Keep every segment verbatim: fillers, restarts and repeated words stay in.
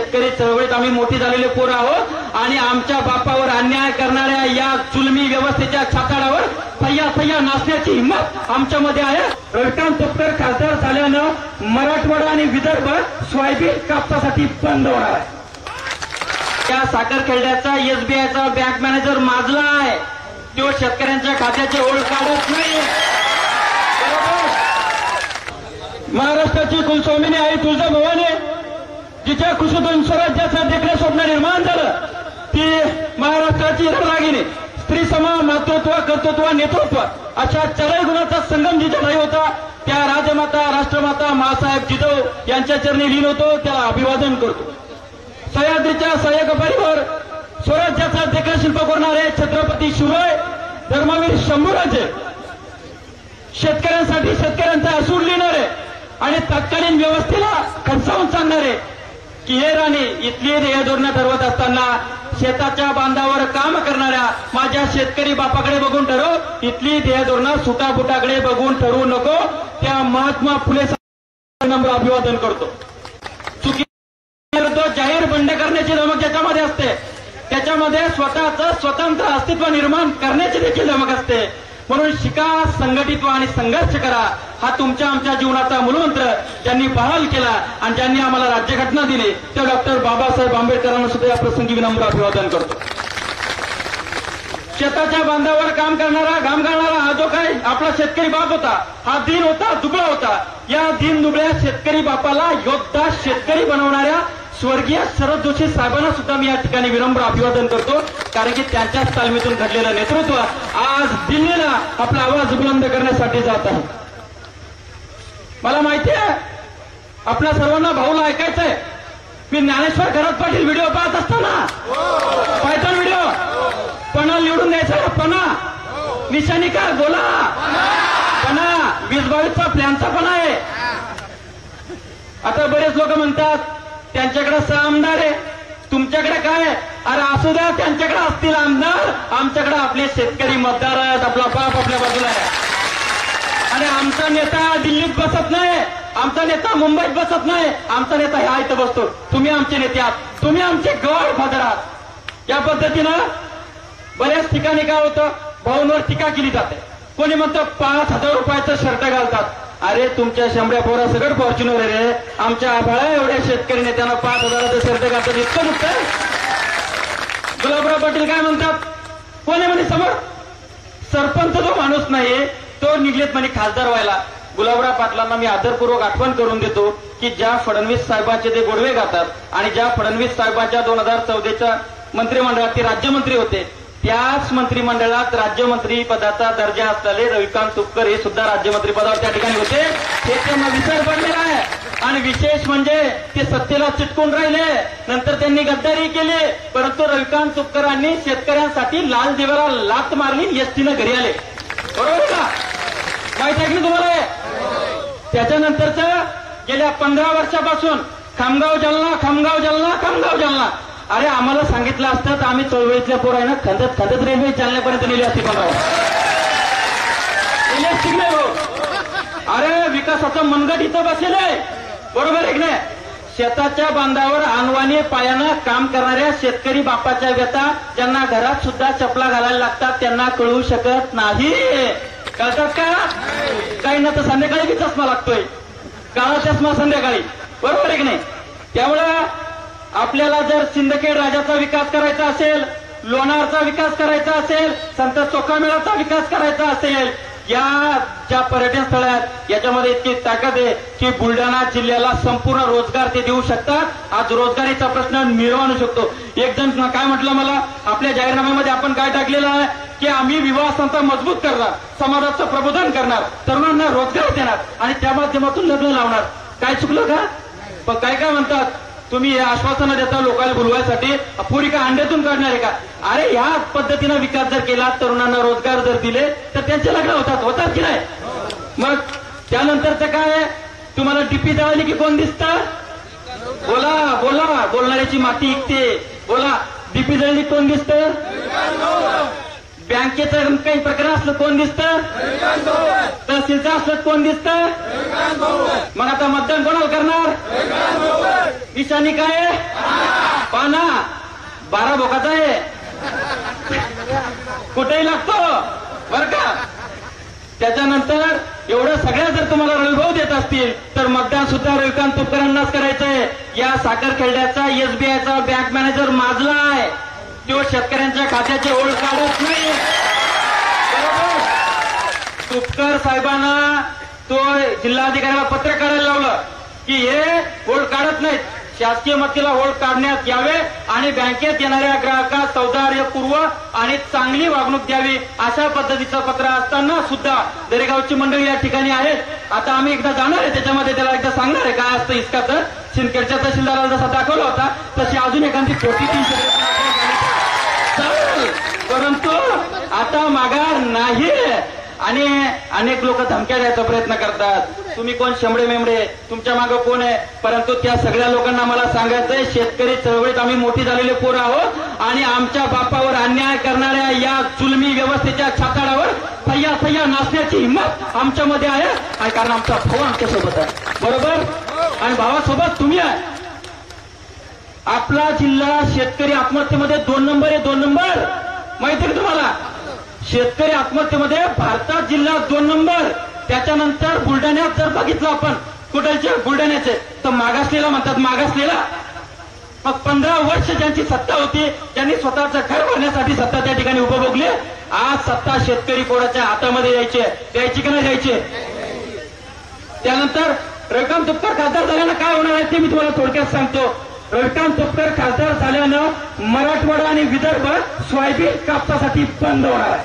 शेतकरी चळवळीत आम्ही मोठी झालेले पोर आहोत आणि आमच्या बापावर अन्याय करणाऱ्या या जुलमी व्यवस्थेच्या छाताडावर फय्या फय्या नाचण्याची हिंमत आमच्यामध्ये आहे. रविकांत तुपकर खासदार झाल्यानं मराठवाडा आणि विदर्भ सोयाबीन कापसासाठी बंद होणार आहे. त्या साखर खेळण्याचा एसबीआयचा बँक मॅनेजर माजला आहे, तो शेतकऱ्यांच्या खात्याचे ओळ काढत नाही. महाराष्ट्राची कुलस्वामिनी आई तुळजाभवानी जिच्या कुशीतून स्वराज्याचं देखणे स्वप्न निर्माण झालं, ती महाराष्ट्राची रागिनी स्त्री समा मातृत्व कर्तृत्व नेतृत्व अशा चारही गुणाचा संगम जिच्या नाही होता, त्या राजमाता राष्ट्रमाता मासाहेब जिजाऊ यांच्या चरणी लीन होतो, त्याला अभिवादन करतो. सह्याद्रीच्या सह्याद्रीवर स्वराज्याचा देखणे शिल्प करणारे छत्रपती शिवराय धर्मवीर शंभूराजे, शेतकऱ्यांसाठी शेतकऱ्यांचा असूड लिहिणारे आणि तत्कालीन व्यवस्थेला खडसावून सांगणारे की हे राणी इथली ध्येय धोरणं ठरवत असताना शेताच्या बांधावर काम करणाऱ्या माझ्या शेतकरी बापाकडे बघून ठरव, इथली ध्येय धोरणं सुटाबुटाकडे बघून ठरवू नको. त्या महात्मा फुले नम्र अभिवादन करतो. चुकी जाहीर बंड करण्याची धमक ज्याच्यामध्ये असते त्याच्यामध्ये स्वतःचं स्वतंत्र अस्तित्व निर्माण करण्याची देखील धमक असते. म्हणून शिका, संघटित आणि संघर्ष करा हा तुमच्या आमच्या जीवनाचा मूलमंत्र ज्यांनी बहाल केला आणि ज्यांनी आम्हाला राज्यघटना दिली त्या डॉक्टर बाबासाहेब आंबेडकरांना सुद्धा या प्रसंगी विनम्र अभिवादन करतो. शेताच्या बांधावर काम करणारा घाम घालणारा हा जो काही आपला शेतकरी बाप होता, हा दीन होता, दुबळा होता. या दीन दुबळ्या शेतकरी बापाला योद्धा शेतकरी बनवणाऱ्या स्वर्गीय शरद जोशी साहेबांना सुद्धा मी या ठिकाणी विनम्र अभिवादन करतो, कारण की त्यांच्याच तालमीतून घडलेलं नेतृत्व आज दिल्लीला आपला आवाज बुलंद करण्यासाठी जात आहे. मला माहिती आहे आपल्या सर्वांना भाऊला ऐकायचंय. मी ज्ञानेश्वर घरात पाटील व्हिडिओ पाहत असताना पायथन व्हिडिओ पणा निवडून द्यायचा, पणा निशाणीकार बोला, पणा वीस बावीसचा प्लॅनचा पण आहे. आता बरेच लोक म्हणतात त्यांच्याकडे सहा आमदार आहे, तुमच्याकडे काय? अरे असू द्या, त्यांच्याकडे असतील आमदार, आमच्याकडे आपले शेतकरी मतदार आहेत, आपला बाप आपल्या बाजूला आहे. आणि आमचा नेता दिल्लीत बसत नाही, आमचा नेता मुंबईत बसत नाही, आमचा नेता ह्या इथं बसतो. तुम्ही आमचे नेते आहात, तुम्ही आमचे गड फादर आहात. या पद्धतीनं बऱ्याच ठिकाणी काय होतं, भाऊंवर टीका केली जाते. कोणी म्हणतं पाच हजार रुपयाचं शर्ट घालतात. अरे तुमच्या शंभऱ्या पोरा सगळं फॉर्च्युनर रे, आमच्या आभाळा एवढ्या शेतकरी नेत्यांना पाच हजाराचं शर्ट घालतात, इतकं दुखतंय. गुलाबराव पाटील काय म्हणतात, कोणी म्हणे समोर सरपंच जो माणूस नाही तो निघलेत म्हणे खासदार व्हायला. गुलाबराव पाटलांना मी आदरपूर्वक आठवण करून देतो की ज्या फडणवीस साहेबांचे ते गोडवे गातात आणि ज्या फडणवीस साहेबांच्या दोन हजार चौदाच्या मंत्रिमंडळात ते राज्यमंत्री होते, त्याच मंत्रिमंडळात राज्यमंत्री पदाचा दर्जा असलेले रविकांत तुपकर हे सुद्धा राज्यमंत्री पदावर त्या ठिकाणी होते. हे त्यांना विसर पडलेला आहे. आणि विशेष म्हणजे ते सत्तेला चिटकून राहिले, नंतर त्यांनी गद्दारी केली, परंतु रविकांत तुपकरांनी शेतकऱ्यांसाठी लाल दिव्याला लात मारली, एसटीनं घरी आले. बरोबर का? माहिती आहे की तुम्हाला? त्याच्यानंतरचं गेल्या पंधरा वर्षापासून खामगाव जालना खामगाव जालना खामगाव जालना. अरे आम्हाला सांगितलं असतं तर आम्ही चळवळीतल्या पोरांना खंदत खंदत रेल्वे जालन्यापर्यंत नेली असती. पण अरे विकासाचं मनगट इथं बसेल आहे, बरोबर आहे की नाही? शेताच्या बांधावर अनवाणी पायानं काम करणाऱ्या शेतकरी बापाच्या व्यथा ज्यांना घरात सुद्धा चपला घालायला लागतात त्यांना कळू शकत नाही. कळतात का? काही ना तर संध्याकाळी बी चष्मा लागतोय, काळा चष्मा संध्याकाळी, बरोबर आहे की नाही? त्यामुळं आपल्याला जर सिंदखेड राजाचा विकास करायचा असेल, लोणारचा विकास करायचा असेल, संत चोखामेळाचा विकास करायचा असेल, या ज्या पर्यटन स्थळ आहेत याच्यामध्ये इतकी ताकद आहे की बुलढाणा जिल्ह्याला संपूर्ण रोजगार ते देऊ शकतात. आज रोजगारीचा प्रश्न मिळवू शकतो. एक जण काय म्हटलं मला, आपल्या जाहीरनाम्यामध्ये आपण काय टाकलेलं आहे की आम्ही विवाह संस्था मजबूत करणार, समाजाचं प्रबोधन करणार, तरुणांना रोजगार देणार आणि त्या माध्यमातून लग्न लावणार. काय चुकलं का? पण काय काय म्हणतात, तुम्ही हे आश्वासनं देता लोकांना बोलवायसाठी, पुरी का अंड्यातून काढणार आहे का? अरे ह्या पद्धतीनं विकास जर केला, तरुणांना रोजगार जर दिले तर त्यांचे लग्न होतात, होतात की नाही? मग त्यानंतरचं काय, तुम्हाला डीपी जळाली की कोण दिसतं? बोला बोला, बोलणाऱ्याची माती इकते. बोला, डीपी जळली कोण दिसतं? बँकेचं काही प्रकरण असलं कोण दिसतं? तहसीलचं असलं कोण दिसतं? मग आता मतदान कोणाला करणार? निशाणी काय? बारा बोकाचा आहे, कुठेही लागतो बर का. त्याच्यानंतर एवढं सगळ्या जर तुम्हाला रविभाऊ देत असतील तर मतदान सुद्धा रविकांत तुपकरांनाच करायचंय. या साखर खेळण्याचा एसबीआयचा बँक मॅनेजर माजला आहे, तो शेतकऱ्यांच्या खात्याचे ओळ काढत नाही. बरोबर. तुपकर साहेबांना तो जिल्हाधिकाऱ्याला पत्र काढायला लावलं की हे ओळ काढत नाहीत, शासकीय मदतीला ओळ काढण्यात यावे आणि बँकेत येणाऱ्या ग्राहकास सौदार्यपूर्व आणि चांगली वागणूक द्यावी अशा पद्धतीचं पत्र असताना सुद्धा दरेगावची मंडळी या ठिकाणी आहेत. आता आम्ही एकदा जाणार आहे त्याच्यामध्ये, त्याला एकदा सांगणार आहे काय असतं इस्काचं. सिंदखेडच्या तहसीलदाराला जसा दाखवला होता तशी अजून एखादी छोटी तीनशे चालेल, परंतु आता माघार नाही. आणि अनेक लोक धमक्या द्यायचा प्रयत्न करतात, तुम्ही कोण शेंबडे मेंबडे, तुमच्या मागे कोण आहे. परंतु त्या सगळ्या लोकांना मला सांगायचंय, शेतकरी चळवळीत आम्ही मोठी झालेले पोरं आहोत आणि आमच्या बापावर अन्याय करणाऱ्या या जुलमी व्यवस्थेच्या छाताडावर थैया थैया नाचण्याची हिंमत आमच्यामध्ये आहे. आणि कारण आमचा भाऊ आमच्यासोबत आहे. बरोबर. आणि भावासोबत तुम्ही आहे. आपला जिल्हा शेतकरी आत्महत्येमध्ये दोन नंबर आहे, दोन नंबर माहिती आहे तुम्हाला. शेतकरी आत्महत्येमध्ये भारतात जिल्हा दोन नंबर. त्याच्यानंतर बुलढाण्यात जर बघितलं आपण, कुठलचे बुलढाण्याचे, तर मागासलेला म्हणतात, मागासलेला. मग पंधरा वर्ष ज्यांची सत्ता होती, ज्यांनी स्वतःचं घर भरण्यासाठी सत्ता त्या ठिकाणी उपभोगली, आज सत्ता शेतकरी कोणाच्या हातामध्ये यायची द्यायची की नाही द्यायची. त्यानंतर रविकांत तुपकर खासदार झाल्यानं काय होणार आहे ते मी तुम्हाला थोडक्यात सांगतो. रविकांत तुपकर खासदार झाल्यानं मराठवाडा आणि विदर्भ सोयाबीन कापसासाठी बंद होणार आहे.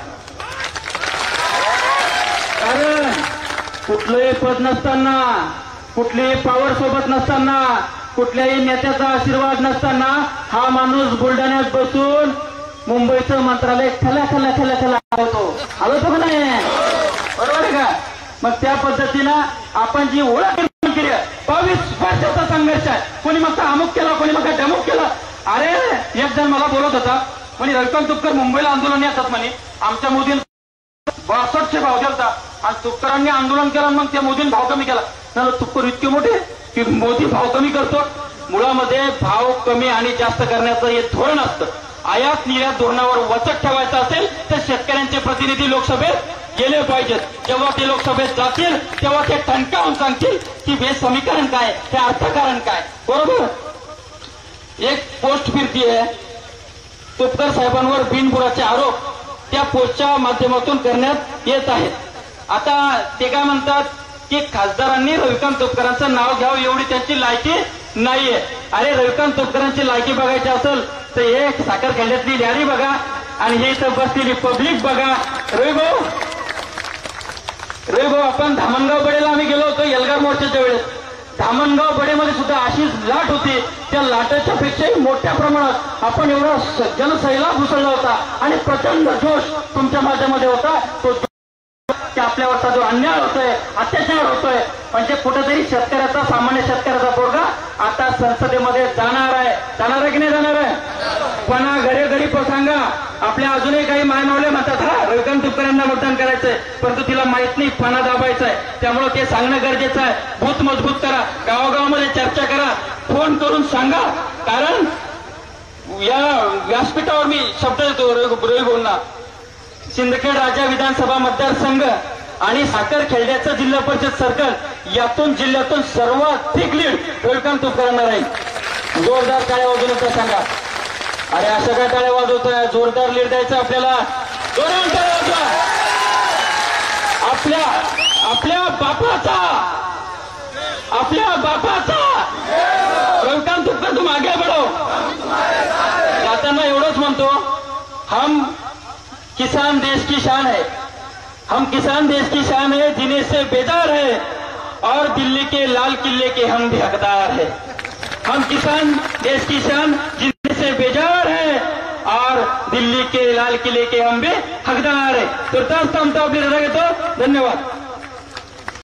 कारण कुठलंही पद नसताना, कुठलीही पॉवर सोबत नसताना, कुठल्याही नेत्याचा आशीर्वाद नसताना हा माणूस बुलढाण्यात बसून मुंबईचं मंत्रालय खला खला खला खला होतो. आलो तो का नाही, बरोबर आहे का. मग त्या पद्धतीनं आपण जी ओळख निर्माण केली, बावीस वर्षाचा संघर्ष आहे. कोणी मग अमुक केला, कोणी मग डमुक केला. अरे एक जण मला बोलत होता म्हणे रविकांत तुपकर मुंबईला आंदोलन येतात म्हणे, आमच्या मोदींनी बासष्टशे भाव दिलता आणि तुपकरांनी आंदोलन केलं, मग त्या मोदींनी भाव कमी केला. तुपकर इतके मोठे की मोदी भाव कमी करतो. मुळामध्ये भाव कमी आणि जास्त करण्याचं हे धोरण असतं. आयात निर्यात धोरणावर वचक ठेवायचं असेल तर शेतकऱ्यांचे प्रतिनिधी लोकसभेत गेले पाहिजेत. जेव्हा ते लोकसभेत जातील तेव्हा ते ठणकावून सांगतील की हे समीकरण काय, हे अर्थकारण काय. बरोबर. एक पोस्ट फिरतीये तुपकर साहेबांवर बिनबुडाचे आरोप त्या पोस्टच्या माध्यमातून करण्यात येत आहेत. आता ते काय म्हणतात की खासदारांनी रविकांत तुपकरांचं नाव घ्यावं एवढी त्यांची लायकी नाहीये. अरे रविकांत तुपकरांची लायकी बघायची असेल तर एक साखर खेड्यातली लॅरी बघा आणि हे इथं बसलेली पब्लिक बघा. रविभाऊ रविभाऊ आपण धामणगाव बडेला आम्ही गेलो होतो एल्गार मोर्चाच्या वेळेस. धामणगाव बडेमध्ये सुद्धा अशीच लाट होती. त्या लाटेच्या पेक्षाही मोठ्या प्रमाणात आपण एवढा जनसैलाब घुसळला होता आणि प्रचंड जोश तुमच्या माझ्यामध्ये होता. तो की आपल्यावरचा जो अन्याय होतोय, अत्याचार होतोय, म्हणजे कुठेतरी शेतकऱ्याचा, सामान्य शेतकऱ्याचा पोरगा आता संसदेमध्ये जाणार आहे. जाणार आहे की नाही जाणार आहे. पण घरे घरी सांगा, आपल्या अजूनही काही मायमावले म्हणतात हा रविकांत तुपकरांना मतदान करायचंय, परंतु तिला माहित नाही फणा दाबायचा आहे. त्यामुळे ते सांगणं गरजेचं आहे. भूत मजबूत करा, गावागावामध्ये चर्चा करा, फोन करून सांगा. कारण या व्यासपीठावर मी शब्द देतो रविभाऊंना, सिंदखेड राजा विधानसभा मतदारसंघ आणि साखर खेड्याचं जिल्हा परिषद सर्कल यातून जिल्ह्यातून सर्वाधिक लीड रविकांत तुपकरांना राहील. जोरदार टाळ्या वाजवण्याचा सांगा. अरे अशा काय टाळ्या वाजवतोय, जोरदार लीड द्यायचं आपल्याला. जोरात टाळ्या वाजवा. आपल्या आपल्या बापाचा आपल्या बापाचा रविकांत तुपकर तुम आगे बढो. जाताना एवढंच म्हणतो, हम किसान देश की शान है, हम किसान देश की शान है, जीने से बेजार है और दिल्ली के लाल किले के हम भी हकदार है. हम किसान देश की शान जीने से बेजार है और दिल्ली के लाल किले के हम भी हकदार है. तुर्तास थांबतो, आपली रजा घेतो. धन्यवाद.